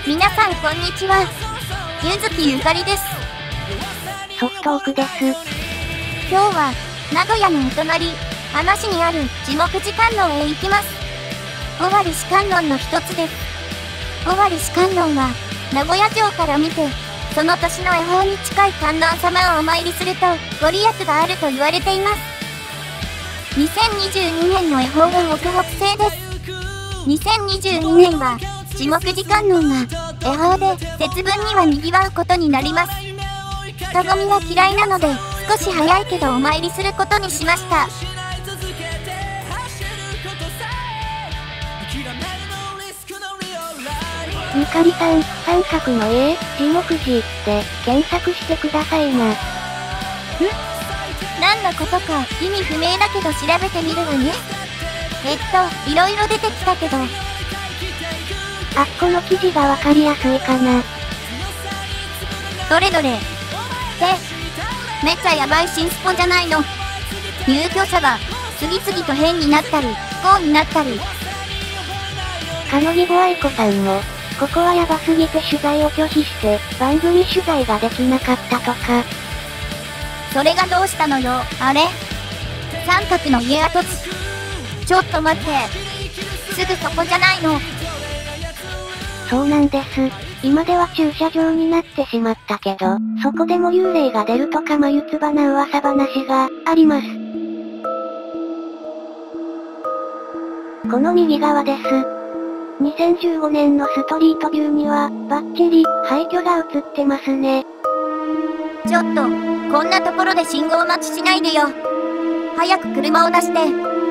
皆さんこんにちは。ゆずきゆかりです。 ソフトオクです。 今日は、名古屋のお隣、浜市にある地木寺観音へ行きます。尾張市観音の一つです。尾張市観音は、名古屋城から見て、その年の恵方に近い観音様をお参りすると、ご利益があると言われています。2022年の恵方は北北西です。2022年は、地木寺観音が、恵方で節分には賑わうことになります。人混みが嫌いなので、少し早いけどお参りすることにしました。 ゆかりさん、三角の家、地木寺で検索してくださいな。 何のことか意味不明だけど調べてみるわね。いろいろ出てきたけど。 あっこの記事がわかりやすいかな。 どれどれ。めっちゃヤバい新スポじゃないの。入居者が次々と変になったり、不幸になったり。 かのぎぼあいこさんも、ここはヤバすぎて取材を拒否して、番組取材ができなかったとか。 それがどうしたのよ、あれ？三角の家跡地。ちょっと待って。すぐそこじゃないの。 そうなんです。今では駐車場になってしまったけど、そこでも幽霊が出るとか眉唾な噂話があります。この右側です。2015年のストリートビューには、バッチリ、廃墟が映ってますね。 ちょっと、こんなところで信号待ちしないでよ。早く車を出して。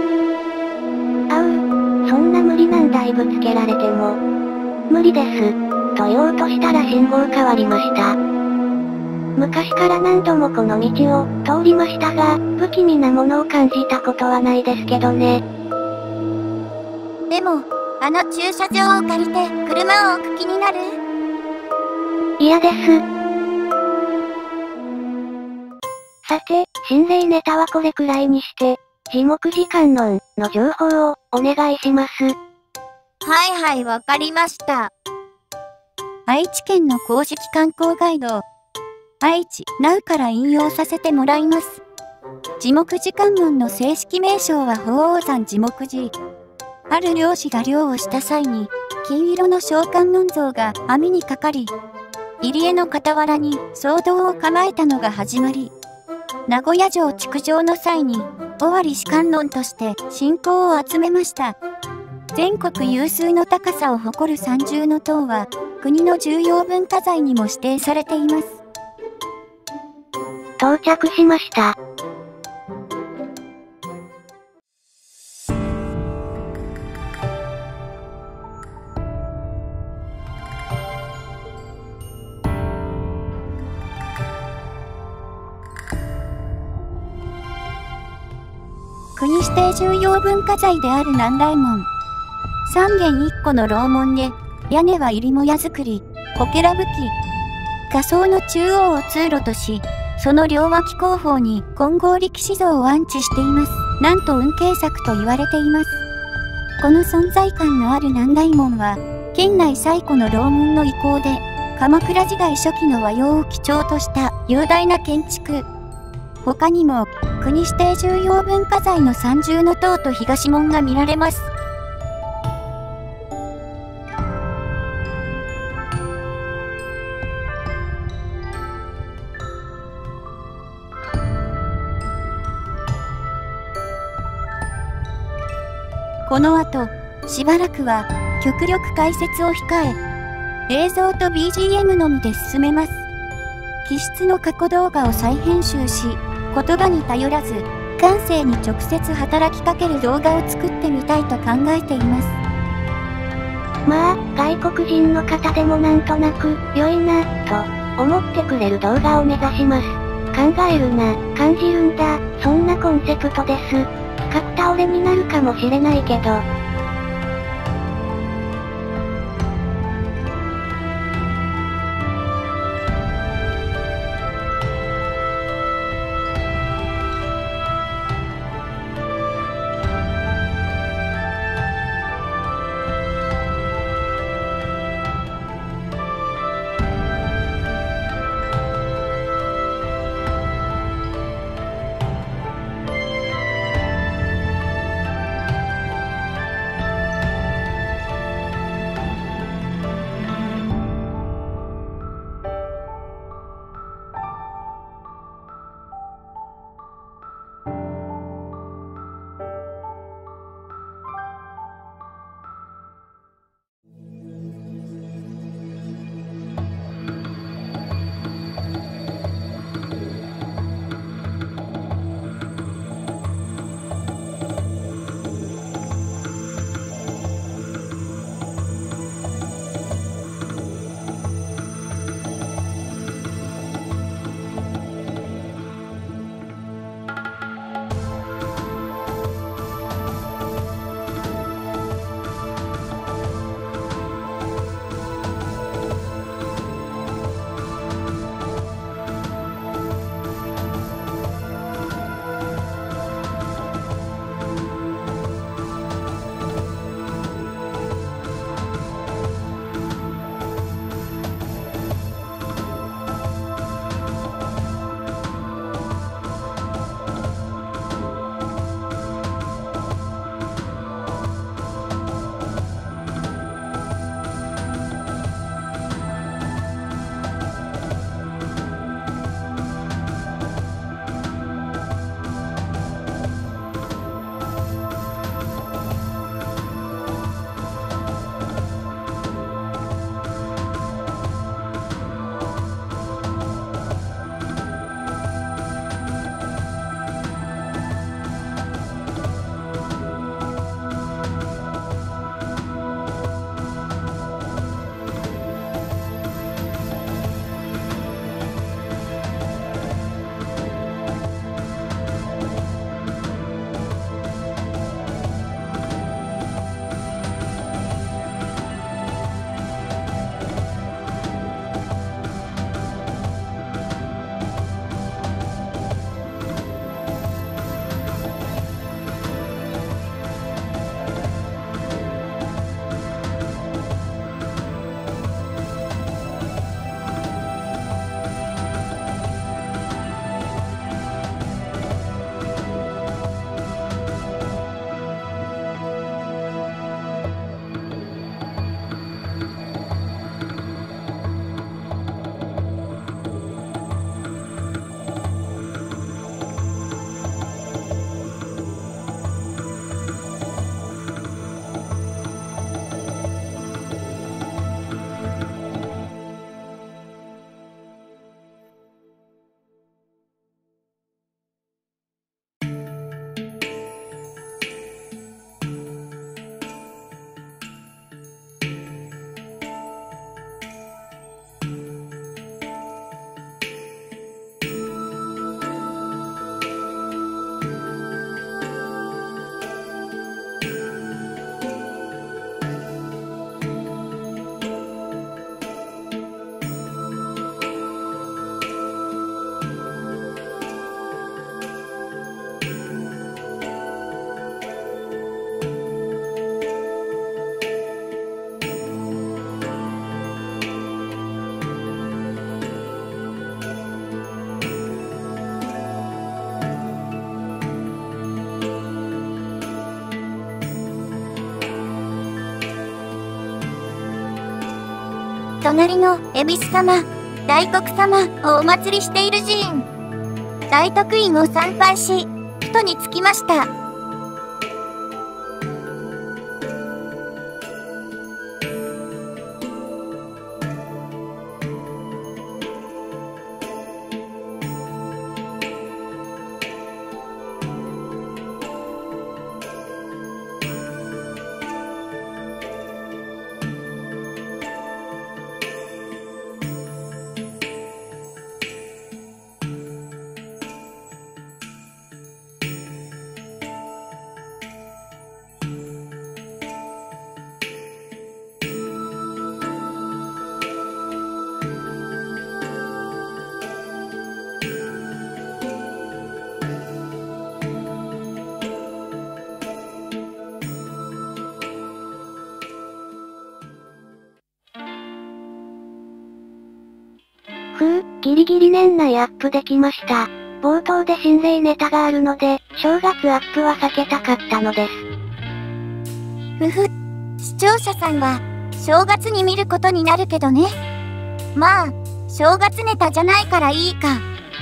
そんな無理難題ぶつけられても。無理です。と言おうとしたら信号変わりました。昔から何度もこの道を通りましたが、不気味なものを感じたことはないですけどね。 でも、あの駐車場を借りて車を置く気になる？ 嫌です。さて、心霊ネタはこれくらいにして、地木寺観音の情報をお願いします。 はいはい、わかりました。愛知県の公式観光ガイド、愛知ナウから引用させてもらいます。地木寺観音の正式名称は鳳凰山地木寺。ある漁師が漁をした際に、金色の小観音像が網にかかり、入り江の傍らに騒動を構えたのが始まり、名古屋城築城の際に、尾張市観音として信仰を集めました。全国有数の高さを誇る三重塔は、国の重要文化財にも指定されています。 到着しました。 国指定重要文化財である南大門。三間一戸の楼門で、屋根は入りもや造り、こけら葺き。下層の中央を通路とし、その両脇後方に金剛力士像を安置しています。なんと運慶作と言われています。この存在感のある南大門は、県内最古の楼門の遺構で、鎌倉時代初期の和様を基調とした雄大な建築。他にも、国指定重要文化財の三重塔と東門が見られます。この後、しばらくは、極力解説を控え、映像と BGM のみで進めます。気質の過去動画を再編集し、言葉に頼らず、感性に直接働きかける動画を作ってみたいと考えています。 まあ、外国人の方でもなんとなく、良いな、と、思ってくれる動画を目指します。考えるな、感じるんだ、そんなコンセプトです。角倒れになるかもしれないけど。 隣の恵比寿様、大黒様をお祭りしている寺院、大徳院を参拝し、ふとに着きました。 ギリギリ年内アップできました。冒頭で心霊ネタがあるので、正月アップは避けたかったのです。 視聴者さんは、正月に見ることになるけどね。まあ、正月ネタじゃないからいいか。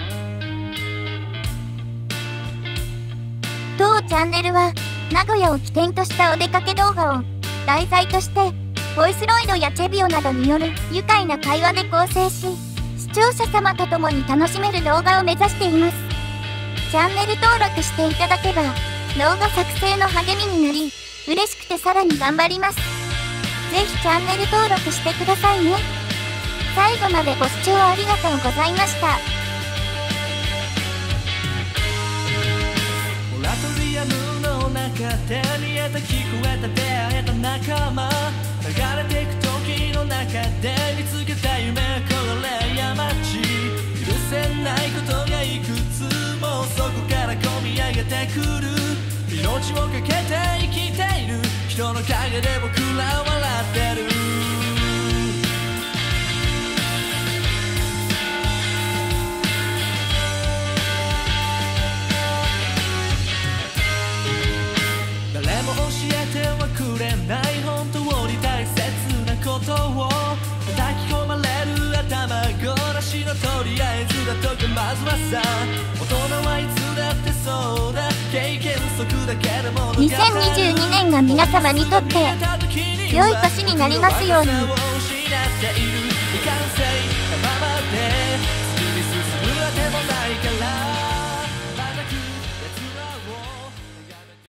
当チャンネルは、名古屋を起点としたお出かけ動画を、題材として、ボイスロイドやチェビオなどによる愉快な会話で構成し、視聴者様と共に楽しめる動画を目指しています。チャンネル登録していただけば、動画作成の励みになり、嬉しくてさらに頑張ります。ぜひチャンネル登録してくださいね。最後までご視聴ありがとうございました。 モラトリアムの中手に入れた聞こえた出会えた仲間、流れていく時の中で見つけた夢これ山地、許せないことがいくつもそこから込み上げてくる、命をかけて生きている人の陰で僕ら笑ってる。誰も教えてはくれない本当に大切なことを叩き込まれる頭ごなしのとりあえずだとかまずはさ、大人はいつだってそうだ経験則だけでも 2022年が皆様にとって良い年になりますように。